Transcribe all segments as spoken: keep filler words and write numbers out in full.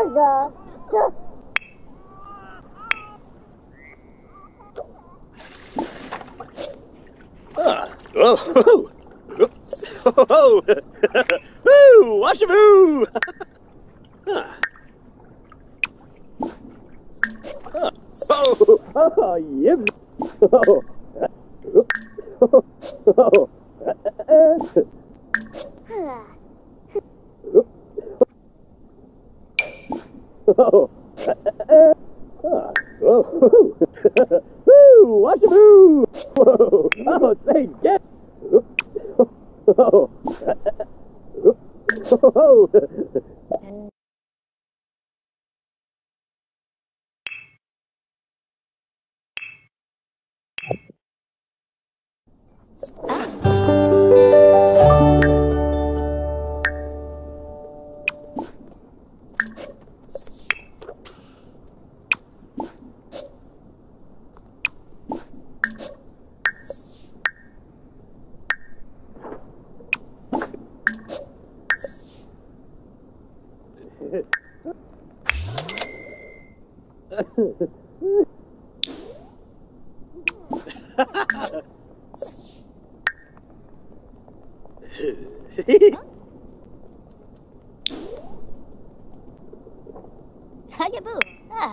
Ah. Oh, ho, ho. Oh, ho. Woo! Watch it move! Ah. Ah. Oh, oh, yep. Oh. Oh. Oh. Oh. Ah. Oh. Woo! Watch it move! Whoa! Oh, say get! Oh. Oh. Hugaboo. Ah.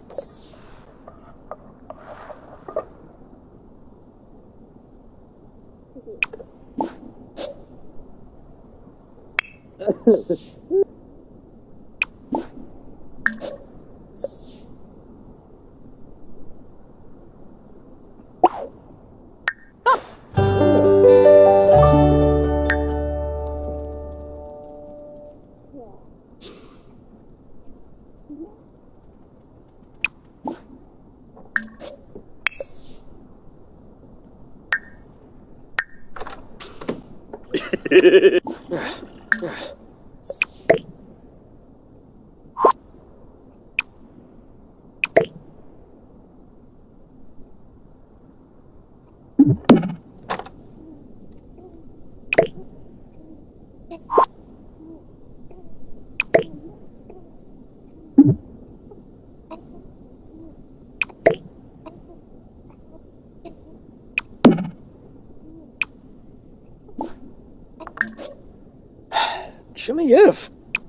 Shimmy if.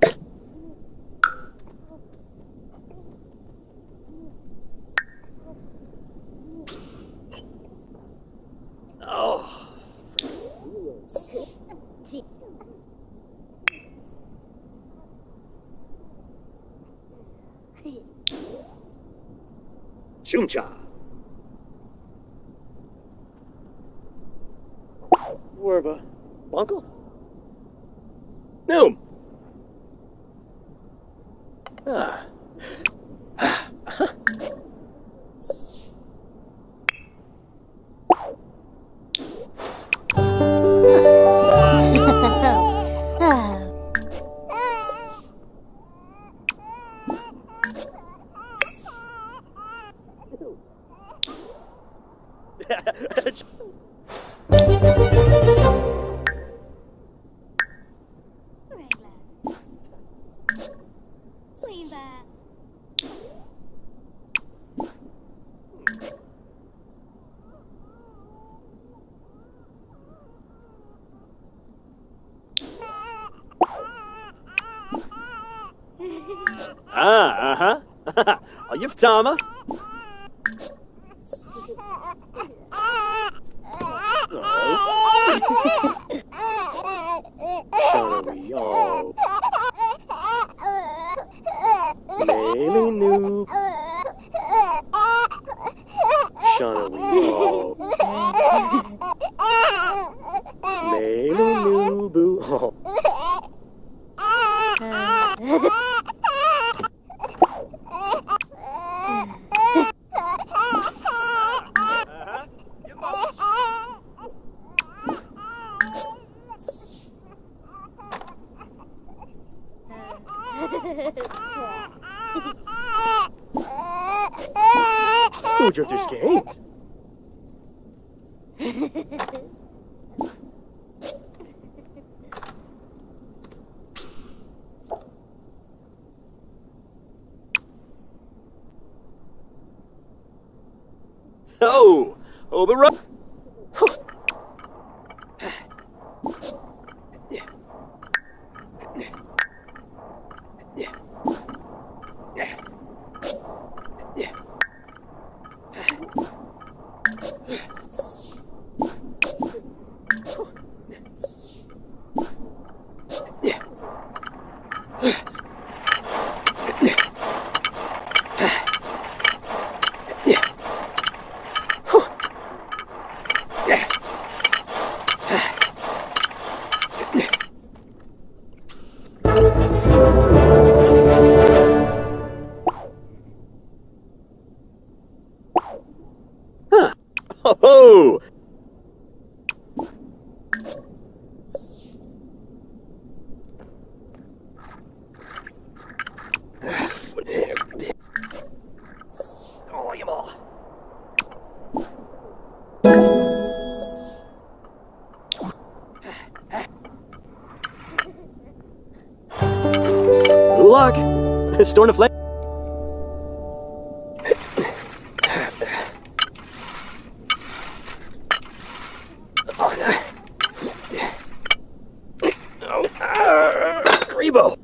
Oh. Shumcha. Werba. Uncle? Noom. Ah. Ah, uh-huh. Are you Tama? Oh. Maybe new. Shana we all. Maybe new boo. Oh. Who jumped your skate? Oh, oh, but right. Oh! Good luck! Storm of flame. Grebo!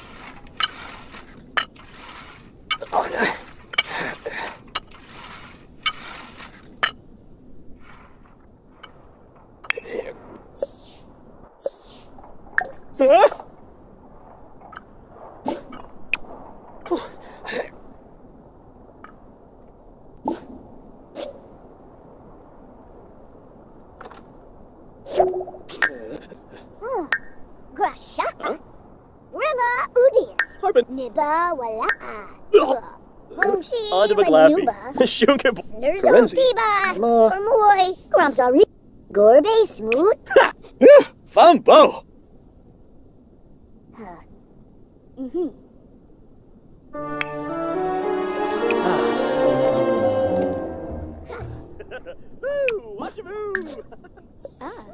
Oh, no. Grasha. Rima Udia. Harbin. Niba Wala. Homshi Onto Nuba. McLaffy. Shunker. Nerzo Ferenzi. Tiba. Ma. Ormoy. Gramsari. Gorbe Smooth. Fumbo! Mm-hmm. Woo! Watch your move! Ah.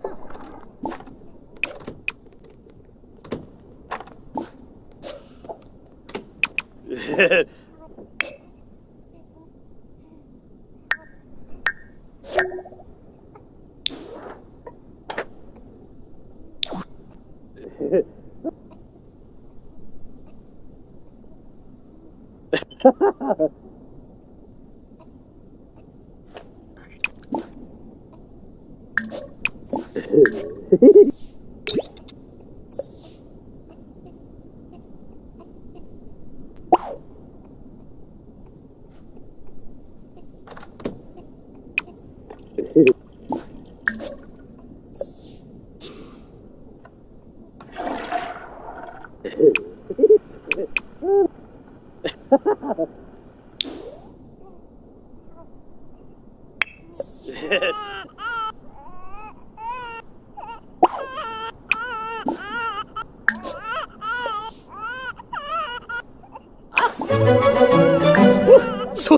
So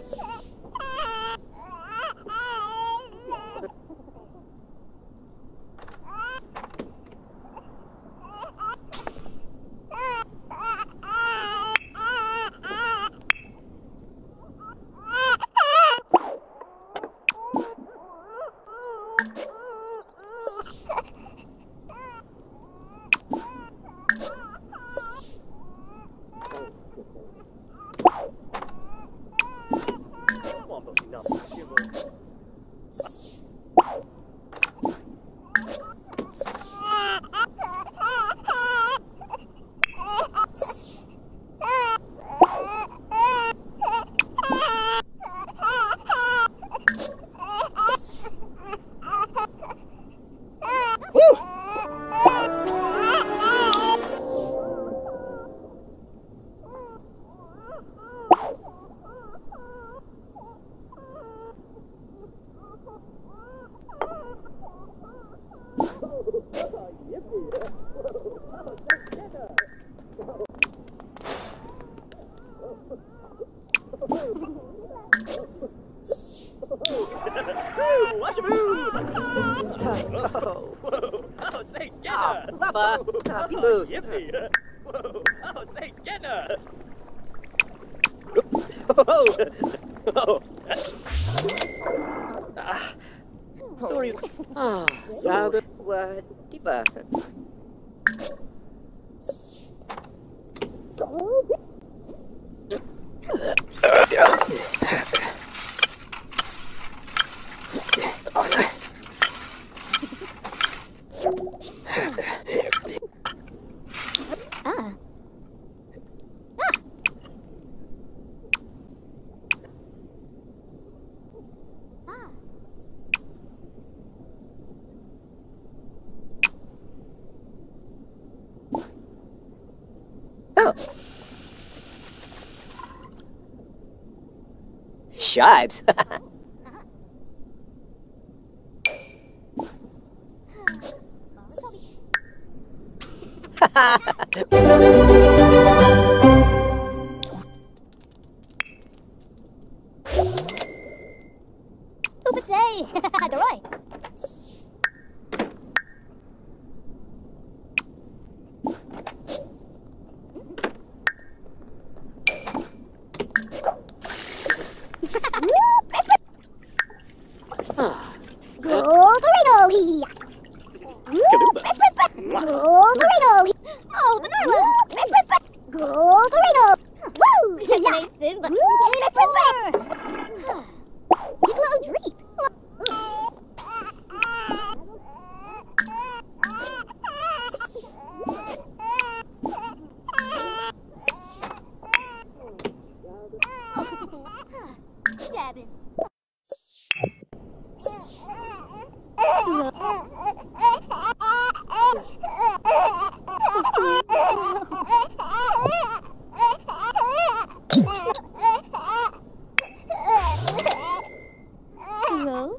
Watch your move! Whoa, whoa. Oh, say Jenna! Oh, Bubba! Happy moves! Yippee! Whoa! Oh, say Jenna! Oh, oh. Ah, sorry. Ah, yeah, but What? Diba? Ah. Shibes. Who would say? Deroy. Golderino here. Golderino. Oh, Banana. Golderino. Woo! Nice, Simba. Give a little drink. Jabbing. Hello?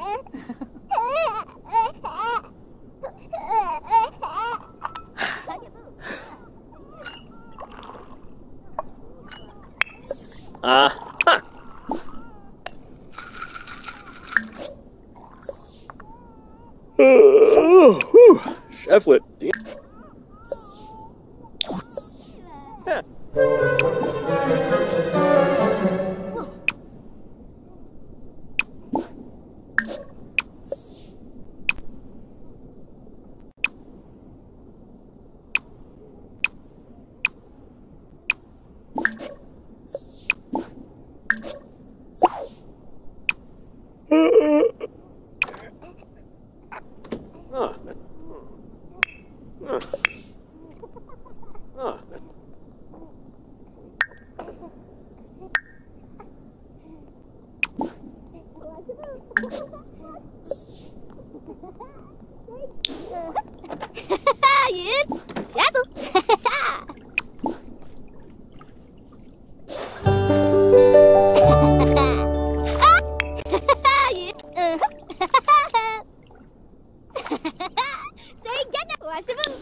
Uh, huh. Oh, whew. Cheflet. Yeah. Huh. Huh. Huh. Yeah, Shazzle. Say get it, wash him.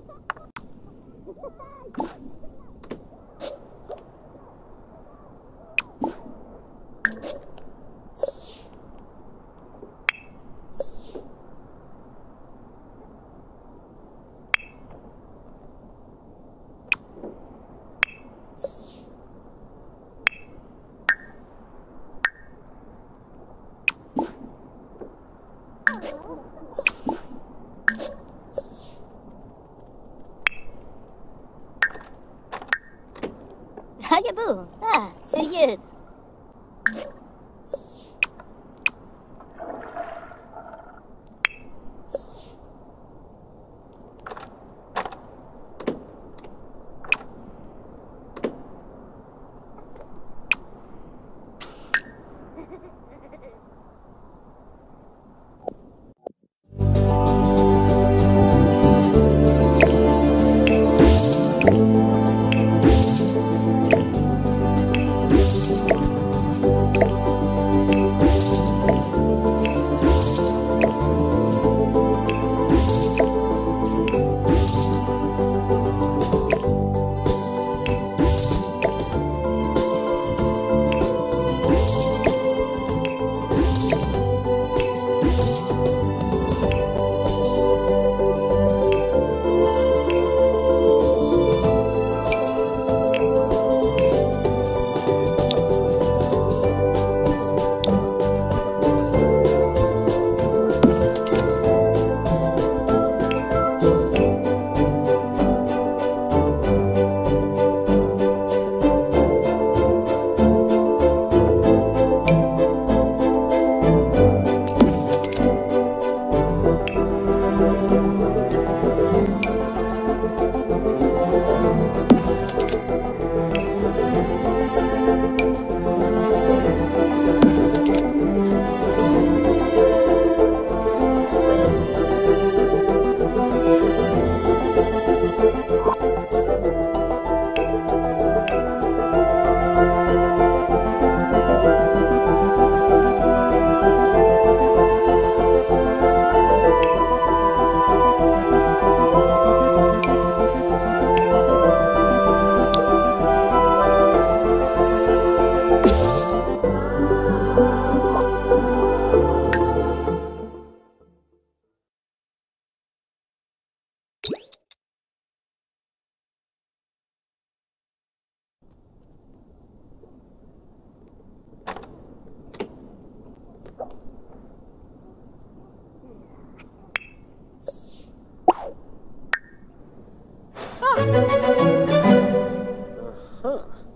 Hayaboo. Ah, there he is. Huh.